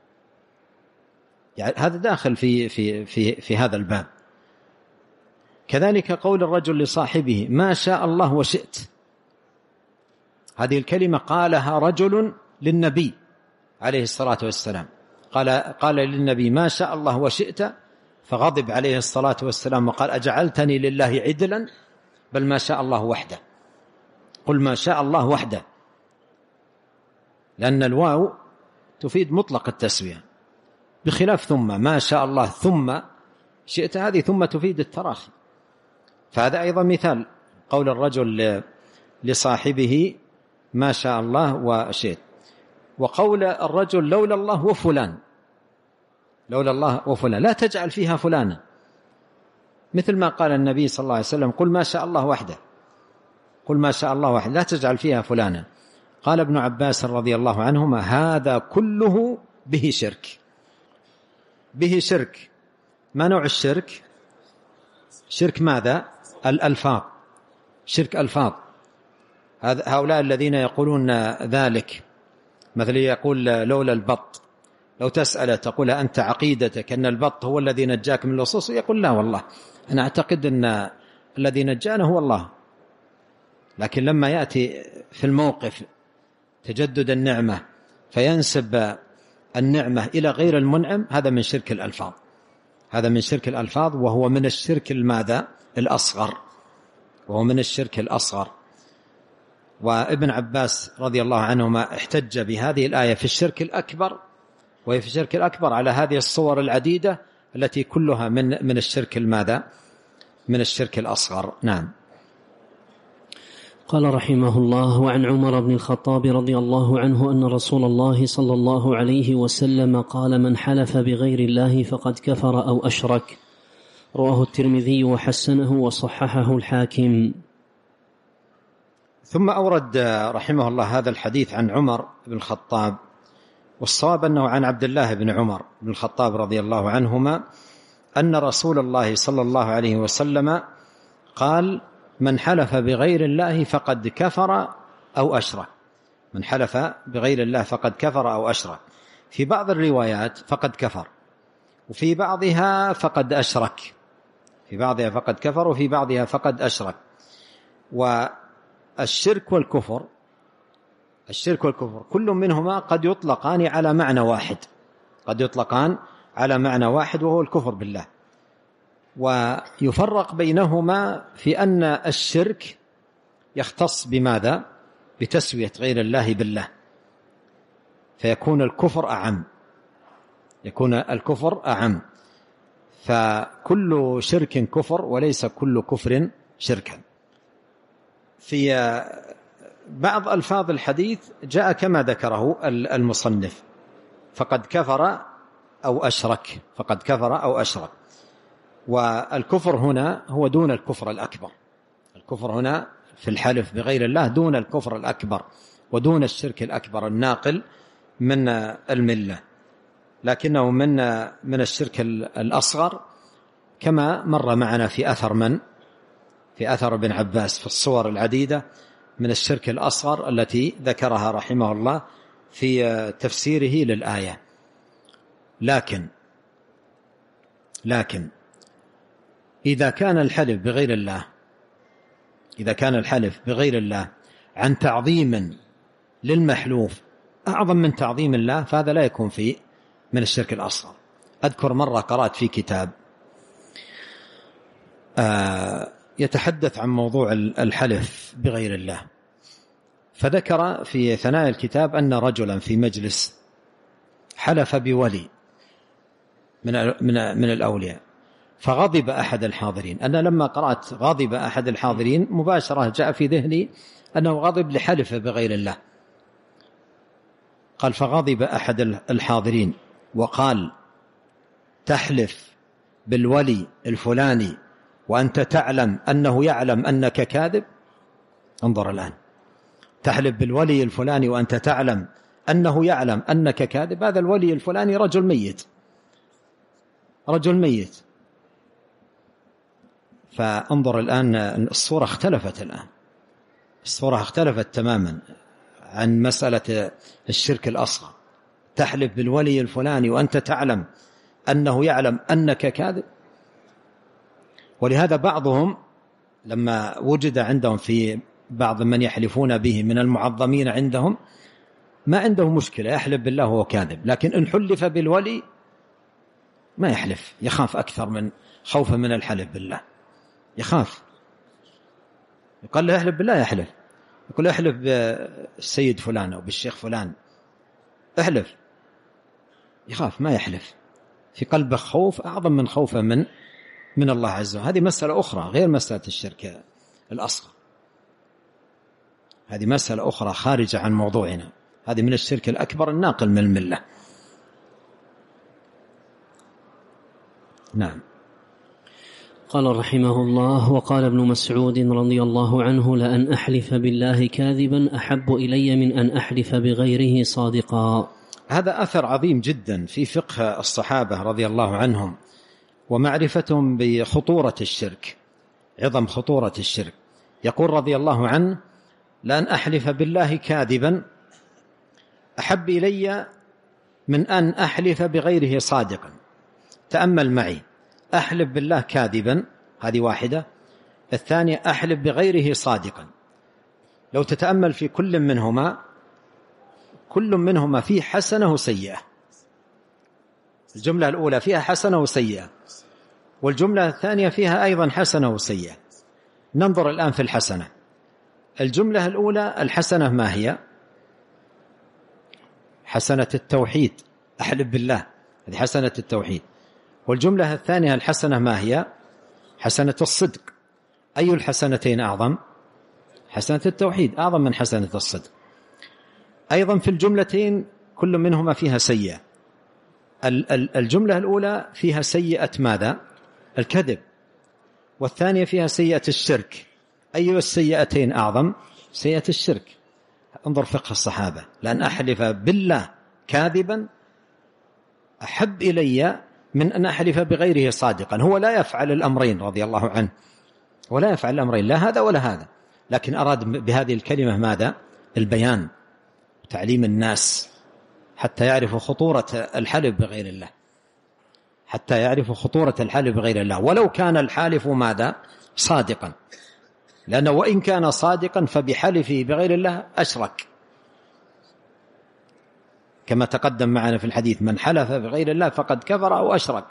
[SPEAKER 2] يعني هذا داخل في هذا الباب. كذلك قول الرجل لصاحبه ما شاء الله وشئت، هذه الكلمة قالها رجل للنبي عليه الصلاة والسلام، قال للنبي ما شاء الله وشئت، فغضب عليه الصلاة والسلام وقال أجعلتني لله عدلا، بل ما شاء الله وحده، قل ما شاء الله وحده، لأن الواو تفيد مطلق التسوية، بخلاف ثم، ما شاء الله ثم شئت، هذه ثم تفيد التراخي. فهذا أيضا مثال قول الرجل لصاحبه ما شاء الله وشئت. وقول الرجل لولا الله وفلان، لولا الله وفلان، لا تجعل فيها فلانا، مثل ما قال النبي صلى الله عليه وسلم قل ما شاء الله وحده، قل ما شاء الله وحده، لا تجعل فيها فلانا. قال ابن عباس رضي الله عنهما هذا كله به شرك، به شرك. ما نوع الشرك؟ شرك ماذا؟ الألفاظ، شرك ألفاظ. هؤلاء الذين يقولون ذلك، مثل يقول لولا البط، لو تسأل تقول أنت عقيدتك أن البط هو الذي نجاك من اللصوص، يقول لا والله أنا أعتقد أن الذي نجانا هو الله. لكن لما يأتي في الموقف تجدد النعمة فينسب النعمة إلى غير المنعم، هذا من شرك الألفاظ، هذا من شرك الألفاظ، وهو من الشرك الماذا؟ الأصغر، وهو من الشرك الأصغر. وابن عباس رضي الله عنهما احتج بهذه الآية في الشرك الأكبر، وهي في الشرك الأكبر على هذه الصور العديدة التي كلها من الشرك الماذا؟ من الشرك الأصغر. نعم.
[SPEAKER 1] قال رحمه الله: وعن عمر بن الخطاب رضي الله عنه أن رسول الله صلى الله عليه وسلم قال: من حلف بغير الله فقد كفر أو أشرك. رواه الترمذي وحسنه وصححه الحاكم.
[SPEAKER 2] ثم أورد رحمه الله هذا الحديث عن عمر بن الخطاب، والصواب أنه عن عبد الله بن عمر بن الخطاب رضي الله عنهما أن رسول الله صلى الله عليه وسلم قال: من حلف بغير الله فقد كفر أو أشرك. من حلف بغير الله فقد كفر أو أشرك. في بعض الروايات فقد كفر، وفي بعضها فقد أشرك، في بعضها فقد كفر وفي بعضها فقد أشرك. والشرك والكفر، الشرك والكفر كل منهما قد يطلقان على معنى واحد، قد يطلقان على معنى واحد وهو الكفر بالله. ويفرق بينهما في أن الشرك يختص بماذا؟ بتسوية غير الله بالله، فيكون الكفر أعم، يكون الكفر أعم. فكل شرك كفر وليس كل كفر شركا. في بعض ألفاظ الحديث جاء كما ذكره المصنف: فقد كفر أو أشرك، فقد كفر أو أشرك. والكفر هنا هو دون الكفر الأكبر، الكفر هنا في الحلف بغير الله دون الكفر الأكبر ودون الشرك الأكبر الناقل من الملة، لكنه من الشرك الأصغر، كما مر معنا في أثر في أثر ابن عباس في الصور العديدة من الشرك الأصغر التي ذكرها رحمه الله في تفسيره للآية. لكن إذا كان الحلف بغير الله، إذا كان الحلف بغير الله عن تعظيم للمحلوف أعظم من تعظيم الله، فهذا لا يكون فيه من الشرك الأصغر. أذكر مرة قرأت في كتاب يتحدث عن موضوع الحلف بغير الله، فذكر في ثنايا الكتاب أن رجلا في مجلس حلف بولي من الأولياء، فغضب أحد الحاضرين. أنا لما قرأت غضب أحد الحاضرين مباشرة جاء في ذهني أنه غضب لحلف بغير الله، قال فغضب أحد الحاضرين وقال تحلف بالولي الفلاني وأنت تعلم أنه يعلم أنك كاذب. انظر الآن، تحلف بالولي الفلاني وأنت تعلم أنه يعلم أنك كاذب. هذا الولي الفلاني رجل ميت، رجل ميت. فانظر الآن الصورة اختلفت، الآن الصورة اختلفت تماما عن مسألة الشرك الأصغر. تحلف بالولي الفلاني وأنت تعلم أنه يعلم أنك كاذب. ولهذا بعضهم لما وجد عندهم في بعض من يحلفون به من المعظمين عندهم ما عنده مشكلة، يحلف بالله وهو كاذب، لكن إن حلف بالولي ما يحلف، يخاف أكثر من خوفا من الحلف بالله، يخاف. يقال له يحلف بالله يحلف، يقول احلف بالسيد فلان أو بالشيخ فلان احلف، يخاف ما يحلف، في قلبه خوف أعظم من خوفه من الله عز وجل. هذه مسألة أخرى غير مسألة الشرك الأصغر، هذه مسألة أخرى خارجة عن موضوعنا، هذه من الشرك الأكبر الناقل من الملة. نعم.
[SPEAKER 1] قال رحمه الله: وقال ابن مسعود رضي الله عنه: لأن أحلف بالله كاذبا أحب إلي من أن أحلف بغيره صادقا.
[SPEAKER 2] هذا أثر عظيم جدا في فقه الصحابة رضي الله عنهم ومعرفتهم بخطورة الشرك، عظم خطورة الشرك. يقول رضي الله عنه: لأن أحلف بالله كاذبا أحب إلي من أن أحلف بغيره صادقا. تأمل معي، أحلف بالله كاذبا هذه واحدة، الثانية أحلف بغيره صادقا. لو تتأمل في كل منهما فيه حسنة وسيئة. الجملة الأولى فيها حسنة وسيئة، والجملة الثانية فيها أيضا حسنة وسيئة. ننظر الآن في الحسنة. الجملة الأولى الحسنة ما هي؟ حسنة التوحيد، أحلف بالله، هذه حسنة التوحيد. والجملة الثانية الحسنة ما هي؟ حسنة الصدق. أي الحسنتين أعظم؟ حسنة التوحيد أعظم من حسنة الصدق. أيضا في الجملتين كل منهما فيها سيئة. الجملة الأولى فيها سيئة ماذا؟ الكذب. والثانية فيها سيئة الشرك. أي السيئتين أعظم؟ سيئة الشرك. انظر فقه الصحابة، لأن أحلف بالله كاذبا أحب إلي من أن أحلف بغيره صادقا. هو لا يفعل الأمرين رضي الله عنه، ولا يفعل الأمرين، لا هذا ولا هذا، لكن أراد بهذه الكلمة ماذا؟ البيان، تعليم الناس حتى يعرفوا خطورة الحلف بغير الله، حتى يعرفوا خطورة الحلف بغير الله، ولو كان الحالف ماذا؟ صادقا. لأنه وإن كان صادقا فبحلفه بغير الله أشرك، كما تقدم معنا في الحديث: من حلف بغير الله فقد كفر أو أشرك.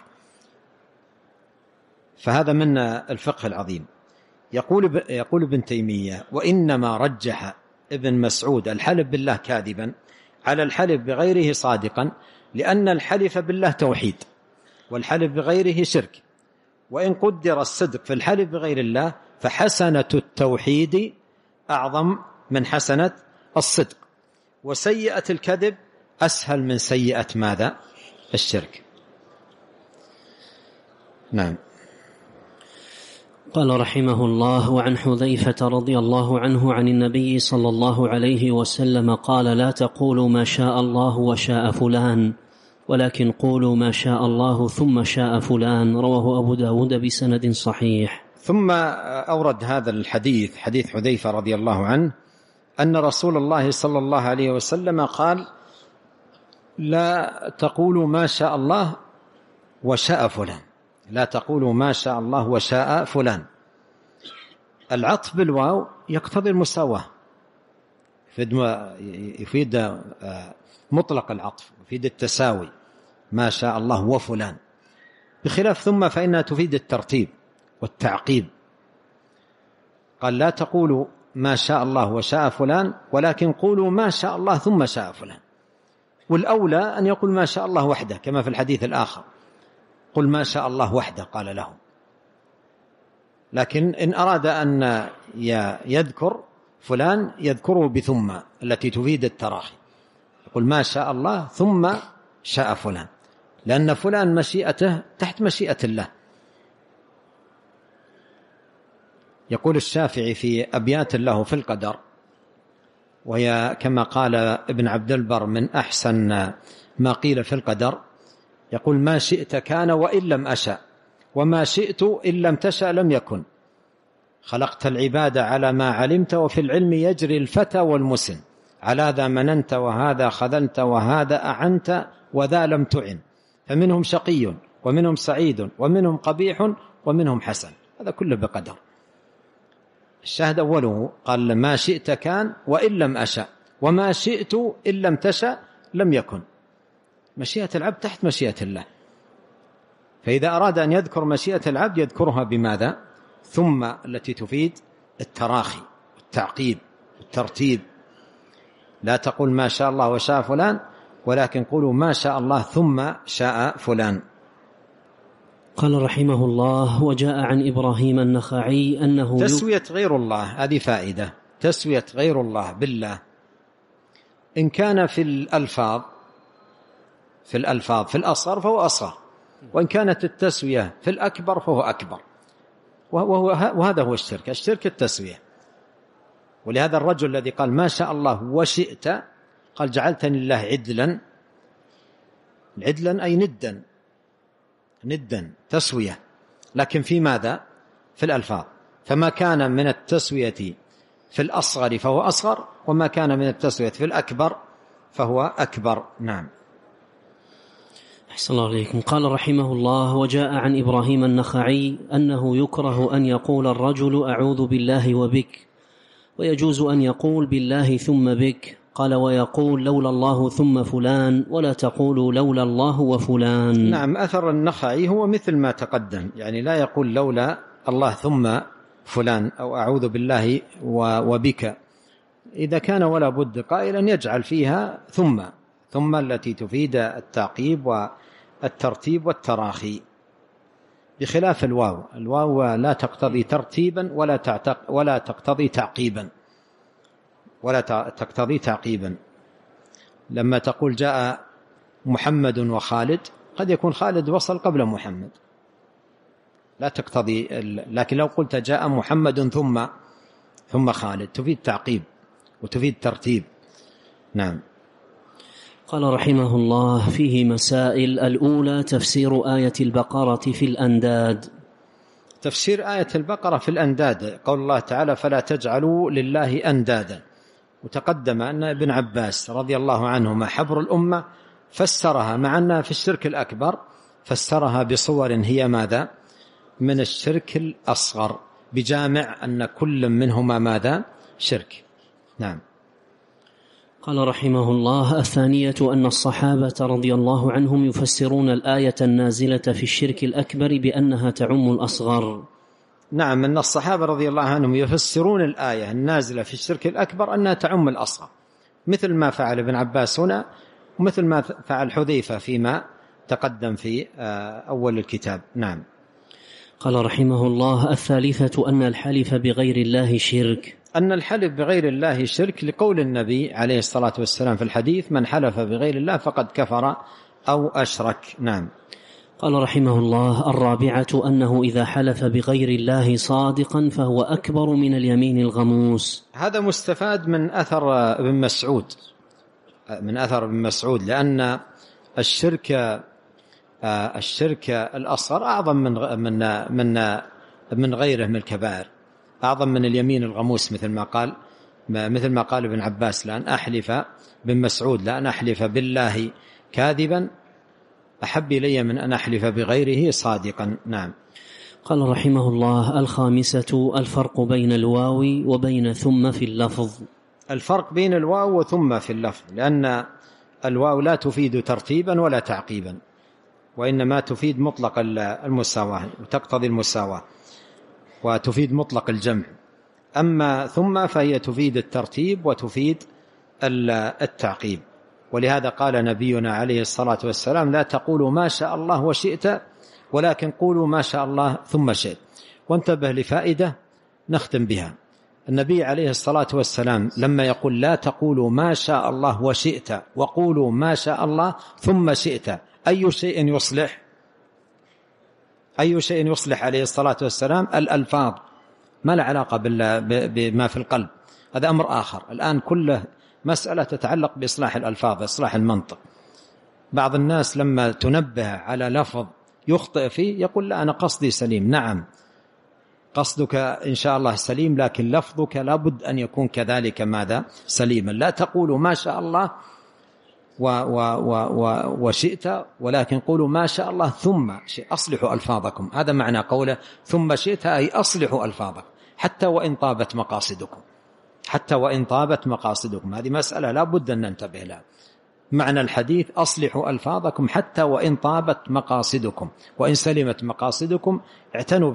[SPEAKER 2] فهذا من الفقه العظيم. يقول ابن تيمية: وإنما رجح ابن مسعود الحلف بالله كاذبا على الحلف بغيره صادقا، لأن الحلف بالله توحيد والحلف بغيره شرك، وإن قدر الصدق في الحلف بغير الله فحسنة التوحيد أعظم من حسنة الصدق، وسيئة الكذب أسهل من سيئة ماذا؟ الشرك. نعم.
[SPEAKER 1] قال رحمه الله: وعن حذيفة رضي الله عنه عن النبي صلى الله عليه وسلم قال: لا تقولوا ما شاء الله وشاء فلان، ولكن قولوا ما شاء الله ثم شاء فلان. رواه أبو داود بسند صحيح.
[SPEAKER 2] ثم أورد هذا الحديث، حديث حذيفة رضي الله عنه، أن رسول الله صلى الله عليه وسلم قال: لا تقولوا ما شاء الله وشاء فلان، لا تقولوا ما شاء الله وشاء فلان. العطف بالواو يقتضي المساواة، يفيد مطلق العطف، يفيد التساوي، ما شاء الله وفلان، بخلاف ثم فإنها تفيد الترتيب والتعقيب. قال: لا تقولوا ما شاء الله وشاء فلان، ولكن قولوا ما شاء الله ثم شاء فلان. والأولى أن يقول ما شاء الله وحده، كما في الحديث الآخر: قل ما شاء الله وحده قال له. لكن إن أراد أن يذكر فلان يذكره بثم التي تفيد التراخي، تقول ما شاء الله ثم شاء فلان، لأن فلان مشيئته تحت مشيئة الله. يقول الشافعي في أبيات له في القدر، وهي كما قال ابن عبد البر من أحسن ما قيل في القدر، يقول ما شئت كان وإن لم أشأ، وما شئت إن لم تشأ لم يكن، خلقت العباد على ما علمت، وفي العلم يجري الفتى والمسن، على ذا مننت وهذا خذلت وهذا أعنت وذا لم تعن، فمنهم شقي ومنهم سعيد ومنهم قبيح ومنهم حسن. هذا كله بقدر. الشاهد أوله قال ما شئت كان وإن لم أشأ، وما شئت إن لم تشأ لم يكن. مشيئة العبد تحت مشيئة الله، فإذا أراد أن يذكر مشيئة العبد يذكرها بماذا؟ ثم التي تفيد التراخي والتعقيب والترتيب. لا تقول ما شاء الله وشاء فلان، ولكن قولوا ما شاء الله ثم شاء فلان.
[SPEAKER 1] قال رحمه الله: وجاء عن إبراهيم النخعي أنه
[SPEAKER 2] تسوية غير الله، هذه فائدة، تسوية غير الله بالله إن كان في الألفاظ في الأصغر فهو أصغر، وإن كانت التسوية في الأكبر فهو أكبر، وهذا هو الشرك. الشرك التسوية. ولهذا الرجل الذي قال ما شاء الله وشئت قال جعلتني الله عدلا أي ندا تسوية، لكن في ماذا؟ في الألفاظ. فما كان من التسوية في الأصغر فهو أصغر، وما كان من التسوية في الأكبر فهو أكبر. نعم.
[SPEAKER 1] أحسن الله عليكم. قال رحمه الله: وجاء عن إبراهيم النخعي أنه يكره أن يقول الرجل أعوذ بالله وبك، ويجوز أن يقول بالله ثم بك. قال: ويقول لولا الله ثم فلان، ولا تقول لولا الله وفلان.
[SPEAKER 2] نعم. أثر النخعي هو مثل ما تقدم، يعني لا يقول لولا الله ثم فلان أو أعوذ بالله وبك. إذا كان ولا بد قائلا يجعل فيها ثم التي تفيد التعقيب والترتيب والتراخي، بخلاف الواو لا تقتضي ترتيبا ولا تقتضي تعقيبا. لما تقول جاء محمد وخالد، قد يكون خالد وصل قبل محمد، لا تقتضي. لكن لو قلت جاء محمد ثم خالد تفيد تعقيب وتفيد ترتيب. نعم.
[SPEAKER 1] قال رحمه الله: فيه مسائل. الأولى تفسير آية البقرة في الأنداد.
[SPEAKER 2] تفسير آية البقرة في الأنداد، قول الله تعالى فلا تجعلوا لله أندادا. وتقدم أن ابن عباس رضي الله عنهما حبر الأمة فسرها، مع أنها في الشرك الأكبر، فسرها بصور هي ماذا؟ من الشرك الأصغر، بجامع أن كل منهما ماذا؟ شرك. نعم.
[SPEAKER 1] قال رحمه الله: الثانية أن الصحابة رضي الله عنهم يفسرون الآية النازلة في الشرك الأكبر بأنها تعم الأصغر.
[SPEAKER 2] نعم، أن الصحابة رضي الله عنهم يفسرون الآية النازلة في الشرك الأكبر أنها تعم الأصغر، مثل ما فعل ابن عباس هنا، ومثل ما فعل حذيفة فيما تقدم في أول الكتاب. نعم.
[SPEAKER 1] قال رحمه الله: الثالثة أن الحلف بغير الله شرك.
[SPEAKER 2] أن الحلف بغير الله شرك، لقول النبي عليه الصلاة والسلام في الحديث: من حلف بغير الله فقد كفر أو أشرك. نعم.
[SPEAKER 1] قال رحمه الله: الرابعة أنه إذا حلف بغير الله صادقا فهو أكبر من اليمين الغموس.
[SPEAKER 2] هذا مستفاد من أثر ابن مسعود، لأن الشرك الأصغر أعظم من غيره من الكبائر، أعظم من اليمين الغموس، مثل ما قال ابن عباس لأن أحلف بن مسعود لأن أحلف بالله كاذبا أحب إلي من أن أحلف بغيره صادقا. نعم.
[SPEAKER 1] قال رحمه الله: الخامسة الفرق بين الواو وبين ثم في اللفظ.
[SPEAKER 2] الفرق بين الواو وثم في اللفظ، لأن الواو لا تفيد ترتيبا ولا تعقيبا، وإنما تفيد مطلق المساواة وتقتضي المساواة، وتفيد مطلق الجمع. أما ثم فهي تفيد الترتيب وتفيد التعقيب. ولهذا قال نبينا عليه الصلاة والسلام: لا تقولوا ما شاء الله وشئت، ولكن قولوا ما شاء الله ثم شئت. وانتبه لفائدة نختم بها: النبي عليه الصلاة والسلام لما يقول لا تقولوا ما شاء الله وشئت وقولوا ما شاء الله ثم شئت، أي شيء يصلح؟ أي شيء يصلح عليه الصلاة والسلام؟ الألفاظ، ما له علاقة بما في القلب، هذا أمر آخر. الآن كله مسألة تتعلق بإصلاح الألفاظ، إصلاح المنطق. بعض الناس لما تنبه على لفظ يخطئ فيه يقول لا أنا قصدي سليم. نعم قصدك إن شاء الله سليم، لكن لفظك لابد أن يكون كذلك ماذا؟ سليما. لا تقولوا ما شاء الله وشئت، ولكن قولوا ما شاء الله ثم شئت، أصلحوا ألفاظكم. هذا معنى قوله ثم شئت، أي أصلحوا ألفاظكم حتى وإن طابت مقاصدكم، حتى وإن طابت مقاصدكم. هذه مسألة لا بد أن ننتبه لها. معنى الحديث أصلحوا ألفاظكم حتى وإن طابت مقاصدكم، وإن سلمت مقاصدكم اعتنوا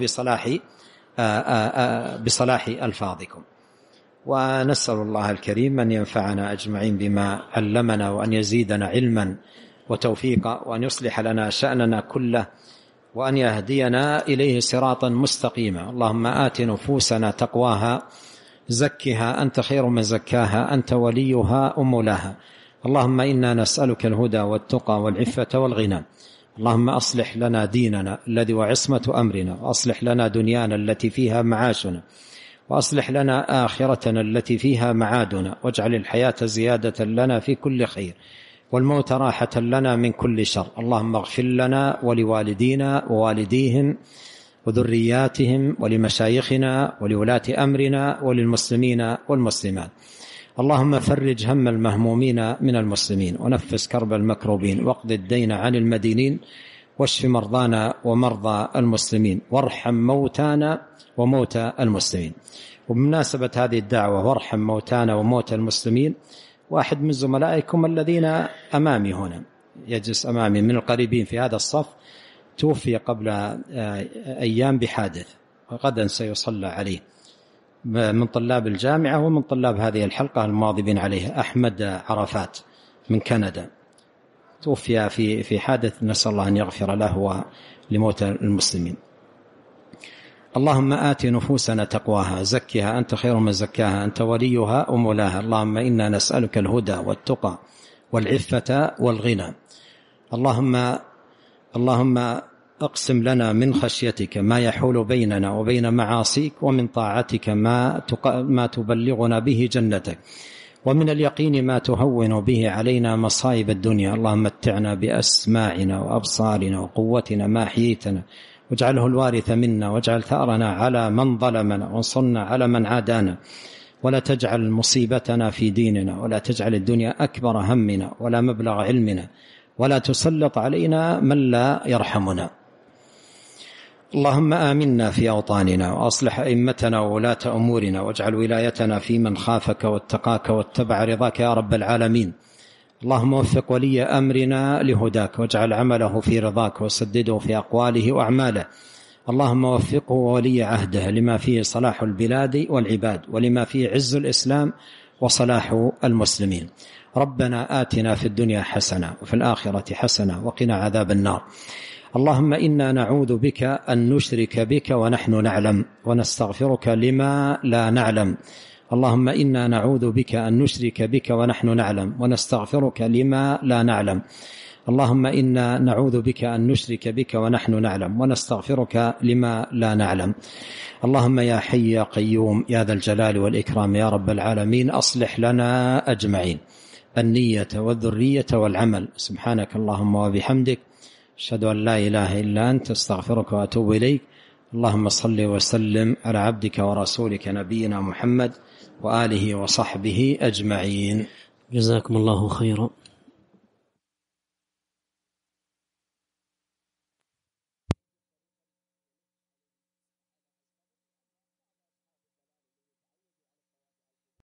[SPEAKER 2] بصلاح ألفاظكم. ونسأل الله الكريم أن ينفعنا أجمعين بما علمنا، وأن يزيدنا علما وتوفيقا، وأن يصلح لنا شأننا كله، وأن يهدينا إليه صراطا مستقيما. اللهم آت نفوسنا تقواها، زكها أنت خير من زكاها، أنت وليها ومولاها. اللهم إنا نسألك الهدى والتقى والعفة والغنى. اللهم أصلح لنا ديننا الذي وعصمة أمرنا، وأصلح لنا دنيانا التي فيها معاشنا، وأصلح لنا آخرتنا التي فيها معادنا، واجعل الحياة زيادة لنا في كل خير، والموت راحة لنا من كل شر. اللهم اغفر لنا ولوالدينا ووالديهم وذرياتهم ولمشايخنا ولولاة أمرنا وللمسلمين والمسلمات. اللهم فرج هم المهمومين من المسلمين، ونفس كرب المكروبين، واقض الدين عن المدينين، واشف مرضانا ومرضى المسلمين، وارحم موتانا وموتى المسلمين. وبمناسبة هذه الدعوة وارحم موتانا وموتى المسلمين، واحد من زملائكم الذين أمامي هنا يجلس أمامي من القريبين في هذا الصف توفي قبل أيام بحادث، وغدا سيصلى عليه، من طلاب الجامعة ومن طلاب هذه الحلقة المواظبين عليه، أحمد عرفات من كندا، توفي في حادث، نسأل الله أن يغفر له ولموتى المسلمين. اللهم آت نفوسنا تقواها، زكها أنت خير من زكاها، أنت وليها ومولاها. اللهم إنا نسألك الهدى والتقى والعفة والغنى. اللهم أقسم لنا من خشيتك ما يحول بيننا وبين معاصيك، ومن طاعتك ما تبلغنا به جنتك، ومن اليقين ما تهون به علينا مصائب الدنيا. اللهم متعنا بأسماعنا وأبصارنا وقوتنا ما أحييتنا، واجعله الوارث منا، واجعل ثأرنا على من ظلمنا، وانصرنا على من عادانا، ولا تجعل مصيبتنا في ديننا، ولا تجعل الدنيا أكبر همنا ولا مبلغ علمنا، ولا تسلط علينا من لا يرحمنا. اللهم آمنا في أوطاننا، وأصلح أئمتنا وولاة أمورنا، واجعل ولايتنا في من خافك واتقاك واتبع رضاك يا رب العالمين. اللهم وفق ولي أمرنا لهداك، واجعل عمله في رضاك، وسدده في أقواله وأعماله. اللهم وفقه وولي عهده لما فيه صلاح البلاد والعباد، ولما فيه عز الإسلام وصلاح المسلمين. ربنا آتنا في الدنيا حسنة وفي الآخرة حسنة وقنا عذاب النار. اللهم إنا نعوذ بك أن نشرك بك ونحن نعلم، ونستغفرك لما لا نعلم. اللهم إنا نعوذ بك أن نشرك بك ونحن نعلم، ونستغفرك لما لا نعلم. اللهم إنا نعوذ بك أن نشرك بك ونحن نعلم، ونستغفرك لما لا نعلم. اللهم يا حي يا قيوم يا ذا الجلال والإكرام يا رب العالمين، أصلح لنا أجمعين النية والذرية والعمل. سبحانك اللهم وبحمدك، أشهد أن لا إله إلا أنت، استغفرك وأتوب إليك. اللهم صل وسلم على عبدك ورسولك نبينا محمد وآله وصحبه أجمعين.
[SPEAKER 1] جزاكم الله خيرا.